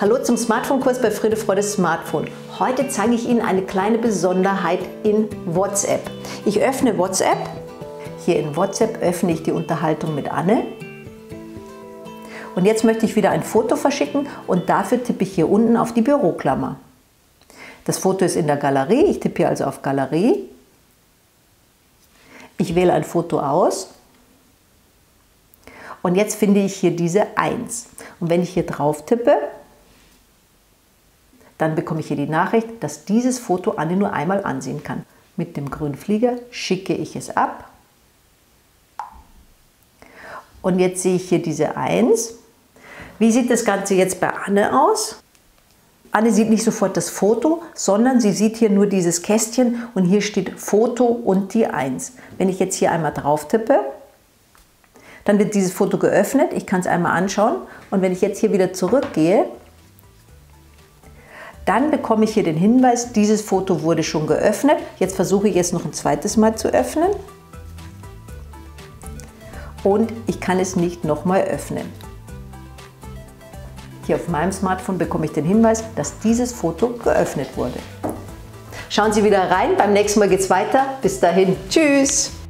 Hallo zum Smartphone-Kurs bei Friede Freude Smartphone. Heute zeige ich Ihnen eine kleine Besonderheit in WhatsApp. Ich öffne WhatsApp. Hier in WhatsApp öffne ich die Unterhaltung mit Anne. Und jetzt möchte ich wieder ein Foto verschicken und dafür tippe ich hier unten auf die Büroklammer. Das Foto ist in der Galerie. Ich tippe hier also auf Galerie. Ich wähle ein Foto aus. Und jetzt finde ich hier diese 1. Und wenn ich hier drauf tippe, dann bekomme ich hier die Nachricht, dass dieses Foto Anne nur einmal ansehen kann. Mit dem grünen Flieger schicke ich es ab. Und jetzt sehe ich hier diese 1. Wie sieht das Ganze jetzt bei Anne aus? Anne sieht nicht sofort das Foto, sondern sie sieht hier nur dieses Kästchen und hier steht Foto und die 1. Wenn ich jetzt hier einmal drauf tippe, dann wird dieses Foto geöffnet. Ich kann es einmal anschauen. Und wenn ich jetzt hier wieder zurückgehe, dann bekomme ich hier den Hinweis, dieses Foto wurde schon geöffnet. Jetzt versuche ich es noch ein zweites Mal zu öffnen. Und ich kann es nicht nochmal öffnen. Hier auf meinem Smartphone bekomme ich den Hinweis, dass dieses Foto geöffnet wurde. Schauen Sie wieder rein, beim nächsten Mal geht es weiter. Bis dahin, tschüss!